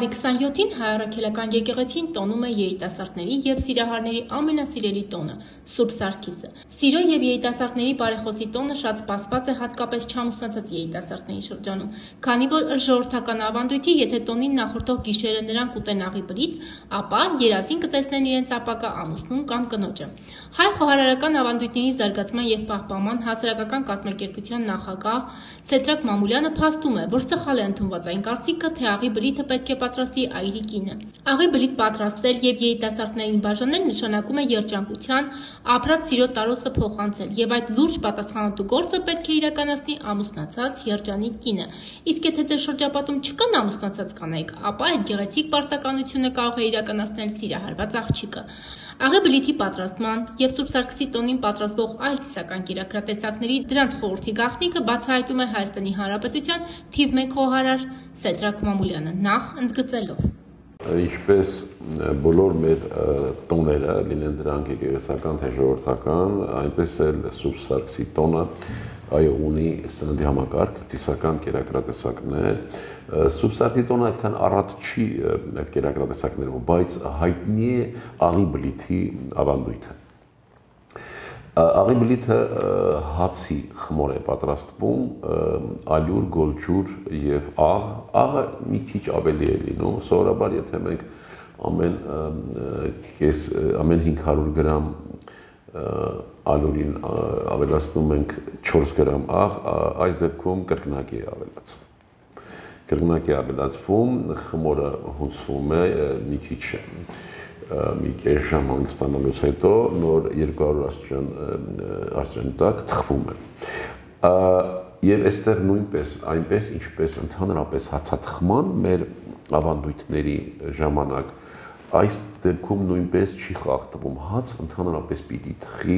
Հունվարի 27-ին Հայ Առաքելական եկեղեցին տոնում է երիտասարդների և սիրահարների ամենասիրելի տոնը՝ Սուրբ Սարգիսը։ Սիրո և երիտասարդների բարեխոսի տոնը շատ սպասված է հատկապես չամուսնացած երիտասարդների շրջանում, քանի որ ըստ ժողովրդական ավանդույթի, եթե տոնին նախորդող գիշերը նրանք ուտեն աղի բրիթ, ապա երազին կտեսնեն իրենց ապագա ամուսնուն կամ կնոջը։ Հայ խոհարարական ավանդույթների զարգացման և պահպանման հասարակական կազմակերպության նախագահ Սեդրակ Մամուլյանը փաստում է, որ սխալ է ընդունված այն կարծիքը, թե աղի բրիթը պետք է պատրաստի այրի կինը։ Աղի բրիթ պատրաստել և երիտասարդներին բաժանել նշանակում է երջանկության, ապրած սիրո տարոսը փոխանցել, և այդ լուրջ պատասխանատու գործը պետք է իրականացնի ամուսնացած երջանիկ կինը։ Իսկ եթե ձեր շրջապատում չկան ամուսնացած կանայք, ապա այդ գեղեցիկ պարտականությունը կարող է իրականացնել սիրահարված աղջիկը։ Աղի բլիթի պատրաստման և Սուրբ Սարգսի տոնին պատրաստվող այլ ծիսական կերակրատեսակների դրանց խորհրդի գաղտնիքը բացահայտում է Հայաստանի Հանրապետության թիվ 1 խոհարար Սեդրակ Մամուլյանը, նախ ընդգծելով. Ինչպես բոլոր մեր տոները, լինեն դրանք եկեղեցական թե ժողովրդական, այնպես էլ Սուրբ Սարգսի տոնը ունի սննդի համակարգ, ծիսական կերակրատեսակներ։ Սուրբ Սարգսի տոնը այդքան առատ չի այդ կերակրատեսակներով, բայց հայտնի է աղի բլիթի ավանդույթը։ Աղի բլիթը հացի խմոր է պատրաստվում, ալյուր, գոլջուր և աղ, աղը մի քիչ ավելի է լինում, սովորաբար եթե մենք ամեն 500 գրամ ալյուրին ավելացնում ենք 4 գրամ աղ, այս դեպքում կրկնակի է ավելացվում։ Կրկնակի է ավելացվում, խմորը հունցվում է մի քիչ մի կես ժամ հանգստանալուց հետո նոր 200 աստիճանի տակ թխվում է։ Եվ այստեղ նույնպես այնպես ինչպես ընդհանրապես հացաթխման մեր ավանդույթների ժամանակ այս դեպքում նույնպես չի խախտվում, հաց ընդհանրապես պիտի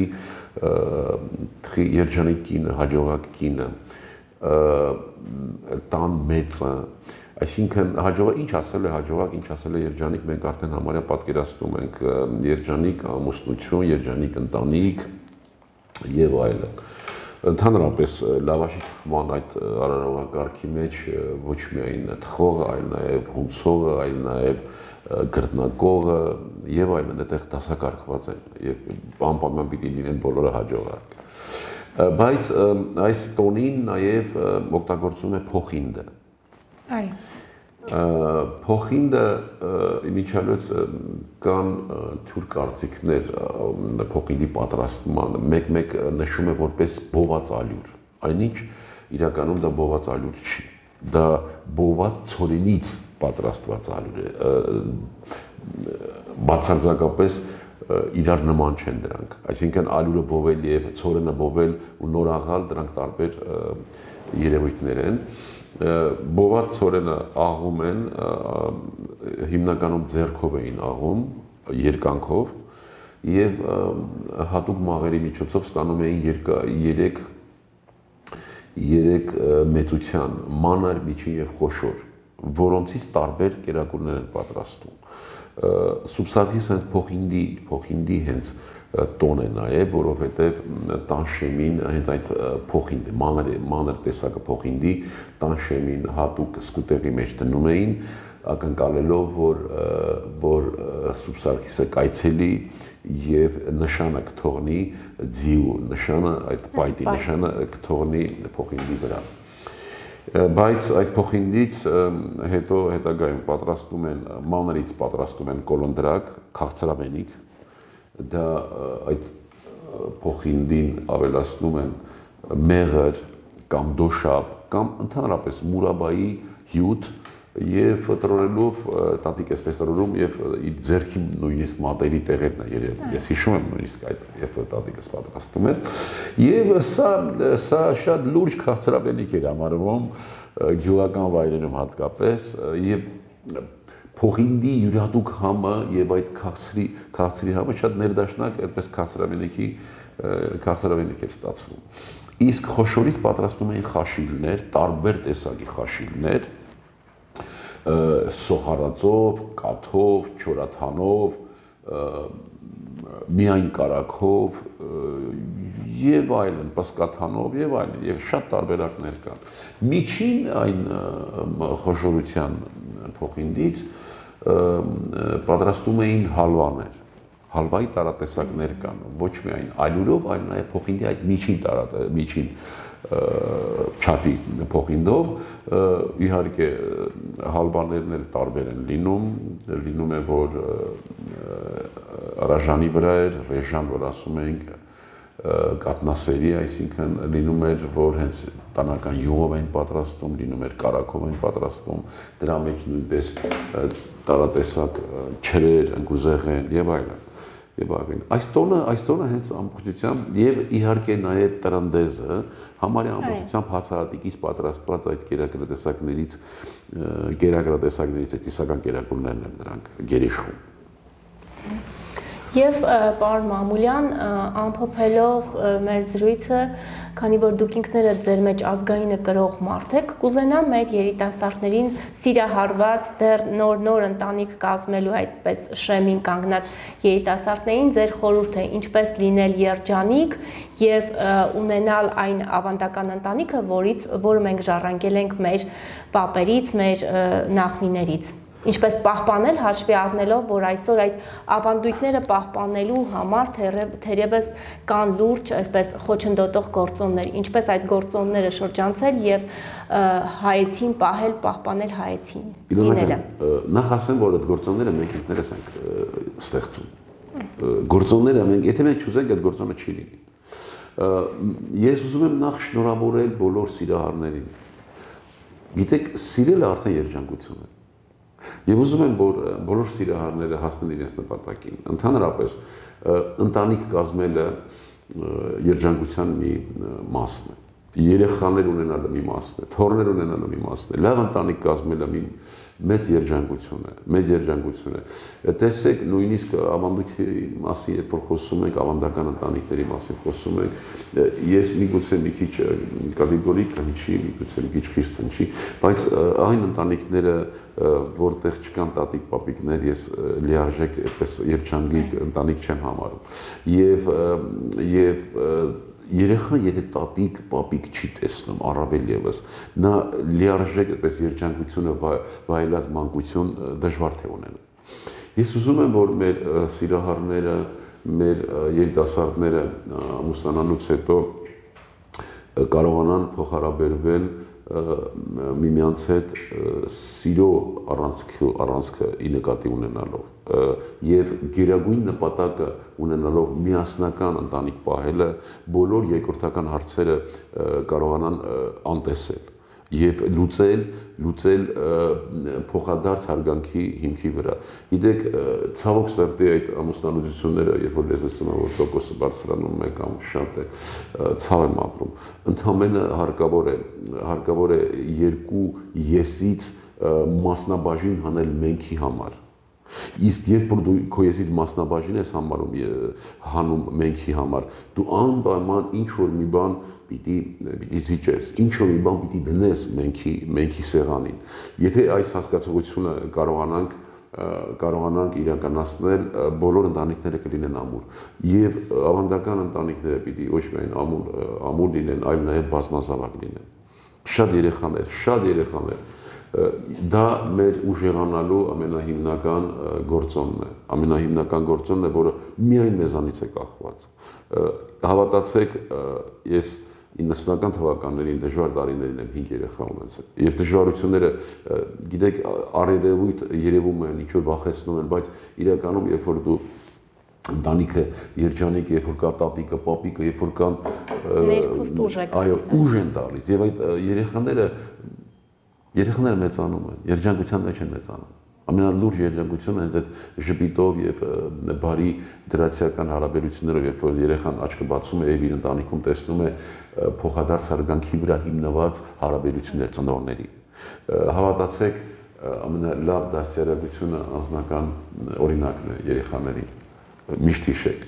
թխի երջանիկ կինը, հաջողակ կինը, տան մեծը, այսինքն հաջողակ ինչ ասել է հաջողակ, ինչ ասել է երջանիկ, մենք արդեն համարյա պատկերացնում ենք երջանիկ ամուսնություն, երջանիկ ընտանիք եւ այլն։ Ընդհանրապես լավաշի թխման այդ արարողակարգի մեջ ոչ միայն թխողը, այլ նաեւ հունցողը, այլ նաեւ գրտնակողը եւ այլն այդտեղ դասակարգված են եւ անպայման պիտի լինեն բոլորը հաջողակ։ Բայց այս տոնին նաեւ օգտագործում է փոխինդը։ Փոխինդը իմիջիալոց կան թյուր կարծիքներ փոխինդի պատրաստման, մեկ նշում է որպես բոված ալյուր, այնինչ իրականում դա բոված ալյուր չի, դա բոված ցորենից պատրաստված ալյուր է, բացարձակապես իրար նման չեն դրանք, այսինքն ալյուրը բովել և ցորենը բովել ու նոր աղալ, դրանք տարբեր երևույթներ են։ Բոված ցորենը աղում են, հիմնականում ձեռքով էին աղում, երկանքով և հատուկ մաղերի միջոցով ստանում էին երեք մեծության, մանր, միջին և խոշոր, որոնցից տարբեր կերակուրներ են պատրաստում։ Սուրբ Սարգիսը հենց փոխինդի հենց տոն է նաև, որովհետև տան շեմին հենց այդ փոխինդը, մանր տեսակը փոխինդի տան շեմին հատուկ սկուտեղի մեջ դնում էին, ակնկալելով, որ Սուրբ Սարգիսը կայցելի և նշանը կթողնի ձիու նշանը, այդ պայտի նշանը կթողնի փոխինդի վրա։ Բայց այդ փոխինդից հետո հետագայում պատրաստում են, մանրից պատրաստում են կոլոնդրակ, քաղցրավենիք, դա այդ փոխինդին ավելացնում են մեղր կամ դոշապ կամ ընդհանրապես մուրաբայի հյութ և տրորելով տատիկ էսպես տրորում և իր ձեռքի նույնիսկ մատերի տեղերն է, ես հիշում եմ նույնիսկ այդ, երբ տատիկս պատրաստում էր, և սա շատ լուրջ քաղցրավենիք էր համարվում գյուղական վայրերում հատկապես, և փոխինդի յուրահատուկ համը և այդ քաղցրի համը շատ ներդաշնակ այդպես քաղցրավենիք էր ստացվում։ Իսկ խոշորից պատրաստում էին խաշիլներ, տարբեր տեսակի խաշիլներ, սոխարածով, կաթով, չորաթանով, միայն կարագով եւ այլն, պսկաթանով եւ այլն, եւ շատ տարբերակներ կան։ Միջին այն խոշորության փոխինդից պատրաստում էին հալվաներ։ Հալվայի տարատեսակներ կան, ոչ միայն այլուրով, այլ նաև փոխինձի այդ միջին չափի փոխինձով, իհարկե հալվաներն էլ տարբեր են լինում է, որ ռաժանի վրա էր, ռեժան, որ ասում ենք, կատնասերի, այսինքն լինում էր, որ հենց տնական յուղով են պատրաստում, լինում էր կարագով են պատրաստում, դրա մեջ նույնպես տարատեսակ չրեր, ընկուզեղեն եւ այլն։ Այս տոնը հենց ամբողջությամբ եւ իհարկե նաեւ տրնդեզը համարյա ամբողջությամբ հացահատիկից պատրաստված այդ կերակրատեսակներից այդ իսական կերակուրներն են դրանք գերիշխում։ Եվ պարոն Մամուլյան, ամփոփելով մեր զրույցը, քանի որ դուք ինքներդ ձեր մեջ ազգայինը կրող մարդ եք, կուզենամ մեր երիտասարդներին սիրահարված դեռ նոր ընտանիք կազմելու այդպես շեմին կանգնած երիտասարդներին ձեր խորհուրդը ինչպես լինել երջանիկ եւ ունենալ այն ավանդական ընտանիքը, որը մենք ժառանգել ենք մեր պապերից, մեր նախնիներից։ Ինչպես պահպանել հաշվի առնելով, որ այսօր այդ ավանդույթները պահպանելու համար թերևս կան լուրջ, այսպես խոչընդոտող գործոններ, ինչպես այդ գործոնները շրջանցել եւ հայեցին պահել, պահպանել հայեցին լինելը։ Նախ ասեմ, որ այդ գործոնները մենք ինքներս ենք ստեղծում։ Գործոնները եթե մենք չուզենք, այդ գործոնը չի լինի։ Ես ուզում եմ նախ շնորհավորել բոլոր սիրահարներին։ Գիտեք, սիրելը արդեն երջանկություն է։ Եվ ուզում եմ, որ բոլոր սիրահարները հասնեն իրենց նպատակին։ Ընդհանրապես ընտանիք կազմելը երջանկության մի մասն է։ Երեխաներ ունենալը մի մասն է, թոռներ ունենալը մի մասն է։ Լավ ընտանիք կազմելը մի մեծ երջանկություն է։ Տեսեք, նույնիսկ ավանդույթի մասին, երբ որ խոսում ենք, ավանդական ընտանիքների մասին խոսում ենք, ես միգուցե մի քիչ կատեգորիկ հնչի, միգուցե մի քիչ խիստ հնչի, բայց այն ընտանիքները, որտեղ չկան տատիկ, պապիկներ, ես լիարժեք այդպես երջանկիկ ընտանիք չեմ համարում։ Եվ երեխան, եթե տատիկ, պապիկ չի տեսնում, առավել ևս, նա լիարժեք այդպես երջանկությունը վայելած մանկություն դժվար թե ունենա։ Ես ուզում եմ, որ մեր սիրահարները, մեր երիտասարդները ամուսնանալուց հետո կարողանան փոխհարաբերվել միմյանց հետ սիրո առանցքը ի նկատի ունենալով եւ գերագույն նպատակը ունենալով միասնական ընտանիք պահելը բոլոր երկրորդական հարցերը կարողանան անտեսել եւ լուծել փոխադարձ հարգանքի հիմքի վրա։ Գիտեք, ցավոք սրտի այդ ամուսնալուծությունները, երբ որ լեզվացում որ տոկոսը բարձրանում է կամ շատ է, ցավ եմ ապրում։ Ընդհանրապես հարկավոր է երկու եսից մասնաբաժին հանել մենքի համար։ Իսկ երբ որ դու քո եսից մասնաբաժին ես հանում մենքի համար, դու անպայման ինչ որ մի բան պիտի զիջես, ինչ որ մի բան պիտի դնես մենքի սեղանին։ Եթե այս հասկացողությունը կարողանանք իրականացնել, բոլոր ընտանիքները կլինեն ամուր։ Եվ ավանդական ընտանիքները պիտի ոչ միայն ամուր լինեն, այլ նաև բազմազավակ լինեն։ Շատ երեխաներ դա մեր ուժեղանալու ամենահիմնական գործոնն է։ Ամենահիմնական գործոնն է, որը միայն մեզանից է կախված։ Հավատացեք, ես 90-ական թվականներին դժվար տարիներին եմ 5 երեխա ունեցել։ Եվ դժվարությունները, գիտեք, առերևույթ երևում են, ինչ որ վախեցնում են, բայց իրականում երբ որ դու ընտանիքը երջանիկ, երբ որ կա տատիկը, պապիկը, երբ որ կան ներքուստ ուժ է գալիս։ Այո, ուժ են տալիս։ Եվ այդ երեխաները մեծանում են, երջանկության մեջ են մեծանում։ Ամենալուրջ երջանկությունը հենց այդ ժպիտով եւ բարի դրացիական հարաբերություններով, երբ որ երեխան աչքը բացում է եւ իր ընտանիքում տեսնում է փոխադարձ հարգանքի վրա հիմնված հարաբերություններ ծնողների։ Հավատացեք, ամենալավ դաստիարակությունը անձնական օրինակն է երեխաներին։ Միշտ հիշեք։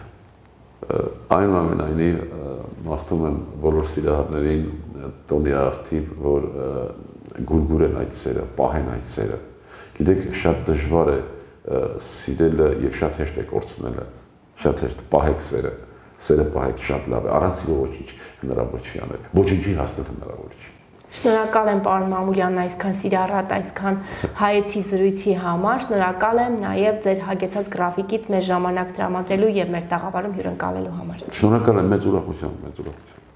Այնուամենայնիվ մաղթում եմ բոլոր սիրահարներին տոնի արդիվ, որ գուրգուր են այդ սերը, պահեն այդ սերը։ Գիտեք, շատ դժվար է սիրելը եւ շատ հեշտ է կորցնելը։ Շատ հեշտ պահեք սերը պահեք շատ լավ է։ Առանց սիրո ոչինչ հնարավոր չի անել։ Ոչինչի հասնել հնարավոր չի։ Շնորհակալ եմ պարոն Մամուլյան այսքան սիրառատ, այսքան հայեցի զրույցի համար, շնորհակալ եմ նաև ձեր հագեցած գրաֆիկից մեր ժամանակ տրամադրելու եւ մեր տաղավարում հյուրընկալելու համար։ Շնորհակալ եմ, մեծ ուրախությամբ, մեծ ուրախությամբ։